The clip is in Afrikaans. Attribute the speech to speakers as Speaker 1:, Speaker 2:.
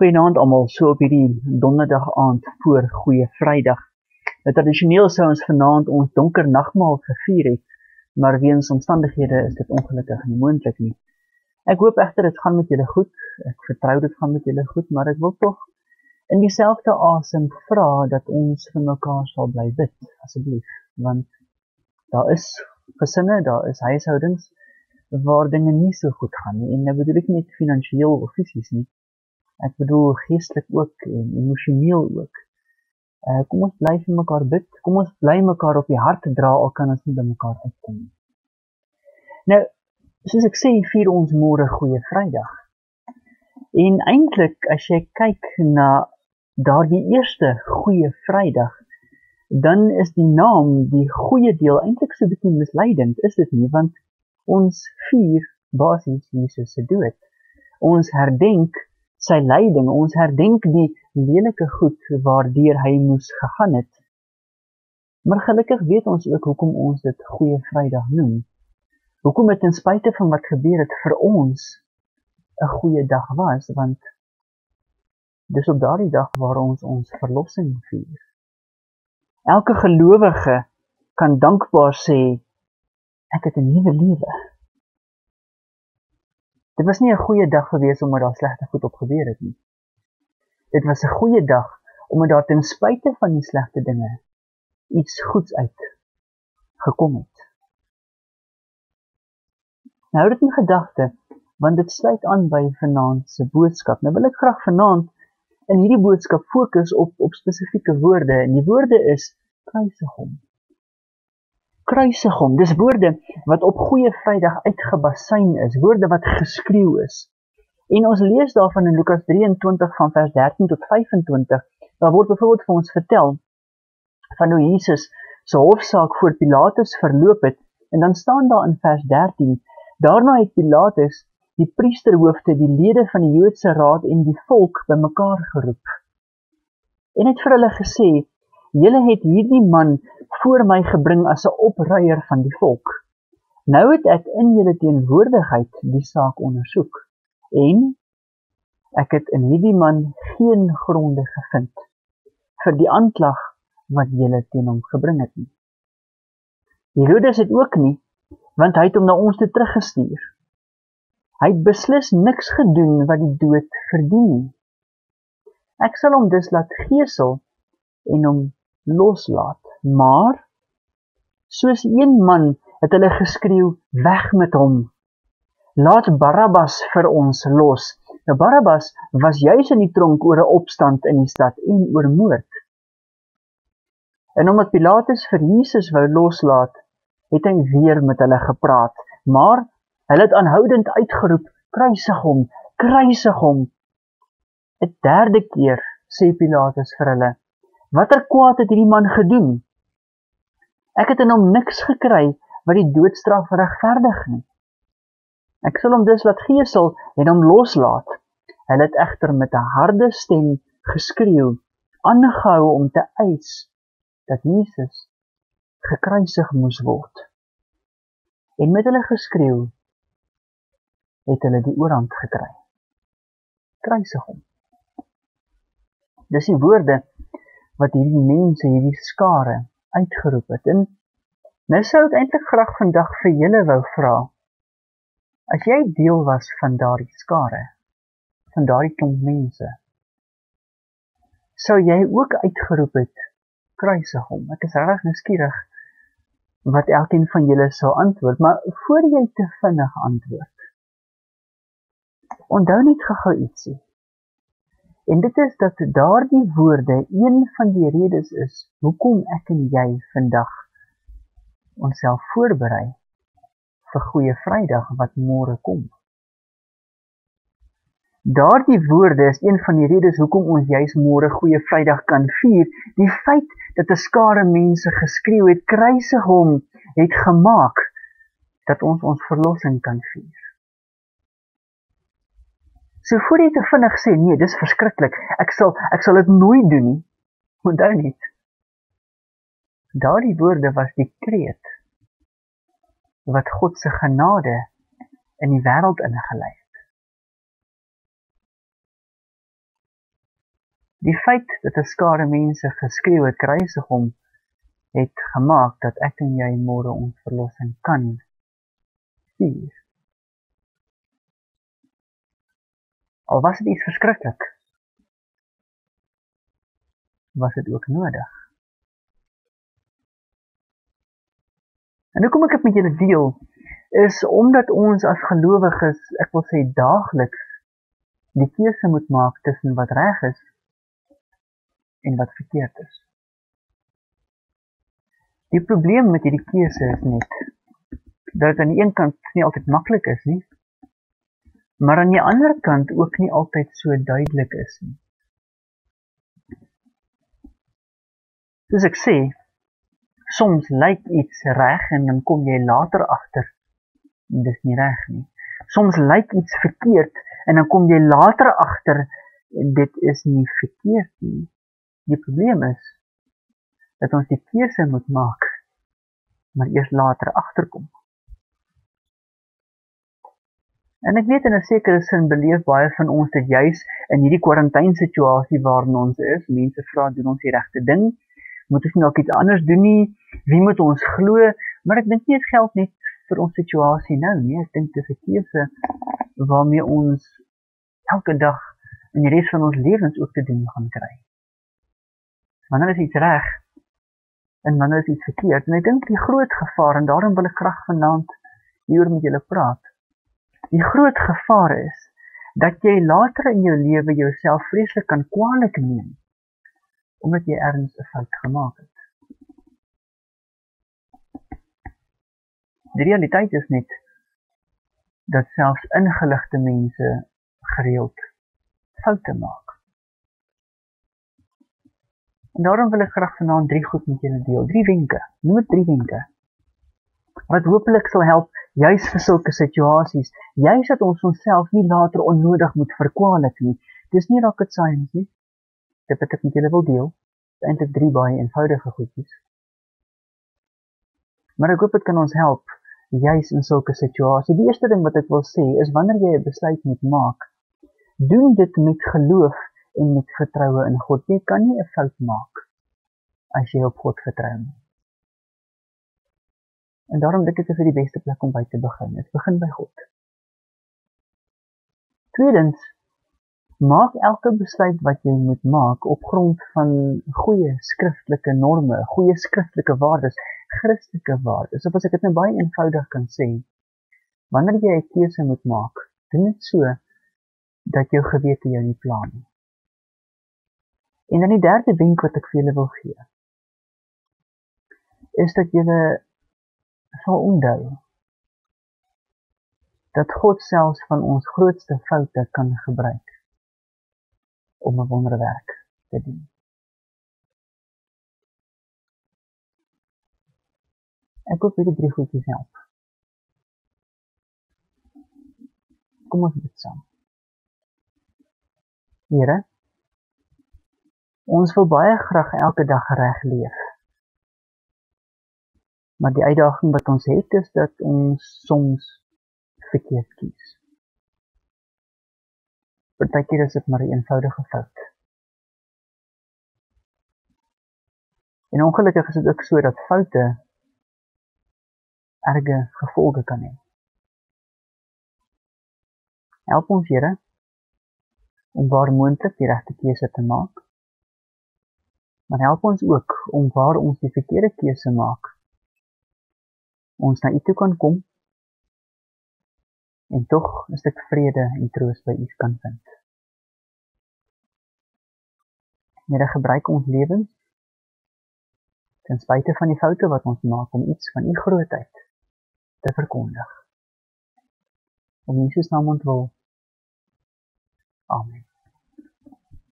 Speaker 1: Goeienaand almal, so op hierdie donderdag aand voor Goeie Vrydag. Tradisioneel sou ons vanaand ons donker nagmaal gevier het, maar weens omstandighede is dit ongelukkig nie moontlik nie. Ek hoop egter dit gaan met julle goed, ek vertrou dit gaan met julle goed, maar ek wil tog in dieselfde asem vra dat ons vir mekaar sal bly bid, asseblief, want daar is gesinne, daar is huishoudings waar dinge nie so goed gaan nie, en nou bedoel ek nie finansiëel of fisies nie, ek bedoel geestelik ook en emosioneel ook. Kom ons bly vir mekaar bid, kom ons bly mekaar op die hart dra, al kan ons nie by mekaar uitkom. Nou, soos ek sê, vier ons môre Goeie Vrydag. En eintlik, as jy kyk na daardie eerste Goeie Vrydag, dan is die naam, die goeie deel, eintlik so 'n bietjie misleidend, is dit nie, want ons vier basies Jesus se dood. Ons herdenk sy lyding, ons herdenk die lelike goed waardeur hy moes gegaan het. Maar gelukkig weet ons ook hoekom ons dit Goeie Vrydag noem. Hoekom het ten spyte van wat gebeur het vir ons 'n goeie dag was, want dis op daardie dag waar ons verlossing vier. Elke gelowige kan dankbaar sê, ek het 'n nuwe lewe. Dit was nie 'n goeie dag gewees omdat daar slegte goed op gebeur het nie. Dit was 'n goeie dag omdat daar ten spyte van die slegte dinge iets goeds uit gekom het. Nou hou dit in gedagte, want dit sluit aan by vanaand se boodskap. Nou wil ek graag vanaand in hierdie boodskap fokus op spesifieke woorde, en die woorde is kruisig hom. Kruisig hom, dis woorde wat op Goeie Vrydag uitgebasyn is, woorde wat geskreeu is. En ons lees daarvan in Lukas 23 van vers 13 tot 25, daar word byvoorbeeld vir ons vertel van hoe Jesus se hofsaak voor Pilatus verloop het, en dan staan daar in vers 13, daarna het Pilatus die priesterhoofde, die lede van die Joodse raad en die volk bymekaar geroep. En het vir hulle gesê, julle het hierdie man voor my gebring as 'n opruier van die volk. Nou het ek in julle teenwoordigheid die saak ondersoek, en ek het in hierdie man geen gronde gevind vir die aanklag wat julle teen hom gebring het nie. Herodes het ook nie, want hy het hom na ons toe teruggestuur. Hy het beslis niks gedoen wat die dood verdien nie. Ek sal hom dus laat gesel en hom loslaat, maar soos een man het hulle geskreeu, weg met hom. Laat Barabbas vir ons los. Nou Barabbas was juis in die tronk oor 'n opstand in die stad en oor moord. En omdat Pilatus vir Jesus wou loslaat, het hy weer met hulle gepraat, maar hulle het aanhoudend uitgeroep, kruisig hom, kruisig hom. 'n derde keer sê Pilatus vir hulle, watter kwaad het hierdie man gedoen? Ek het in hom niks gekry wat die doodstraf regverdig nie. Ek sal hom dus laat gesel en hom loslaat. Hulle het egter met 'n harde stem geskreeu, aangehou om te eis dat Jesus gekruisig moes word. En met hulle geskreeu het hulle die oorhand gekry. Kruisig hom. Dis die woorde wat hierdie mense, hierdie skare uitgeroep het. En nou sou ek eintlik graag vandag vir julle wou vra, as jy deel was van daardie skare, van daardie klomp mense, sou jy ook uitgeroep het, kruisig hom. Ek is regtig nuuskierig wat elkeen van julle sou antwoord, maar voor jy te vinnig antwoord, onthou net gou ietsie. En dit is dat daardie woorde een van die redes is, hoekom ek en jy vandag onsself voorberei vir Goeie Vrydag wat môre kom. Daardie woorde is een van die redes hoekom ons juis môre Goeie Vrydag kan vier. Die feit dat 'n skare mense geskreeu het, kruisig hom, het gemaak dat ons verlossing kan vier. So voor jy te vinnig sê, nee, dis verskriklik, ek sal dit nooit doen nie, onthou net, daardie woorde was die kreet wat God se genade in die wêreld ingelei het. Die feit dat 'n skare mense geskreeu het, kruisig hom, het gemaak dat ek en jy môre ons verlossing kan vier. Al was dit iets verskriklik, was dit ook nodig. En hoekom ek dit met julle deel, is omdat ons as gelowiges, ek wil sê daagliks, die keuse moet maak tussen wat reg is en wat verkeerd is. Die probleem met hierdie keuse is net, dat het aan die een kant nie altyd maklik is nie, maar aan die ander kant ook nie altyd so duidelik is nie. Soos ek sê, soms lyk iets reg en dan kom jy later agter, en dis nie reg nie. Soms lyk iets verkeerd en dan kom jy later agter, en dit is nie verkeerd nie. Die probleem is, dat ons die keuse moet maak, maar eers later agterkom. En ek weet in 'n sekere sin beleef baie van ons dit juis in hierdie kwarantainsituasie waarin ons is. Mense vra, doen ons die regte ding? Moet ons dalk iets anders doen nie? Wie moet ons glo? Maar ek dink nie dit geld net vir ons situasie nou nie. Ek dink dit is 'n keuse waarmee ons elke dag in die res van ons lewens ook te doen gaan kry. Wanneer is iets reg en wanneer is iets verkeerd? En ek dink die groot gevaar, en daarom wil ek graag vanaand hieroor met julle praat. Die groot gevaar is dat jy later in jou lewe jouself vreeslik kan kwaadlik neem omdat jy ergens 'n fout gemaak het. Die realiteit is net dat selfs ingeligte mense gereeld foute maak. En daarom wil ek graag vanaand 3 goed met julle deel, 3 wenke, noem dit 3 wenke, wat hopelik sal help, juis vir sulke situasies, juis dat ons onsself nie later onnodig moet verkwalik nie. Dis nie rocket science nie, dit wat ek met julle wil deel, is eintlik 3 baie eenvoudige goedjies. Maar ek hoop dit kan ons help, juis in sulke situasie. Die eerste ding wat ek wil sê, is wanneer jy 'n besluit moet maak, doen dit met geloof en met vertroue in God. Jy kan nie 'n fout maak as jy op God vertrou nie. En daarom dink ek is dit die beste plek om by te begin. Dit begin by God. Tweedens, maak elke besluit wat jy moet maak op grond van goeie skriftelike norme, goeie skriftelike waardes, Christelike waardes. Of as ek dit nou baie eenvoudig kan sê, wanneer jy 'n keuse moet maak, doen dit so dat jou gewete jou nie pla nie. En dan die derde wenk wat ek vir julle wil gee, is dat julle sal onthou dat God selfs van ons grootste foute kan gebruik om 'n wonderwerk te doen. Ek hoop hierdie 3 goedjies help. Kom ons bid saam. Here, ons wil baie graag elke dag reg leef. Maar die uitdaging wat ons het is dat ons soms verkeerd kies. Partykeer is dit maar 'n eenvoudige fout. En ongelukkig is dit ook so dat foute erge gevolge kan hê. Help ons, Here, om waar moontlik die regte keuse te maak. Maar help ons ook om waar ons die verkeerde keuse maak, ons na U toe kan kom en tog 'n stuk vrede en troos by U kan vind. Here, gebruik ons lewens ten spyte van die foute wat ons maak om iets van U grootheid te verkondig. Om Jesus naam ontwil. Amen.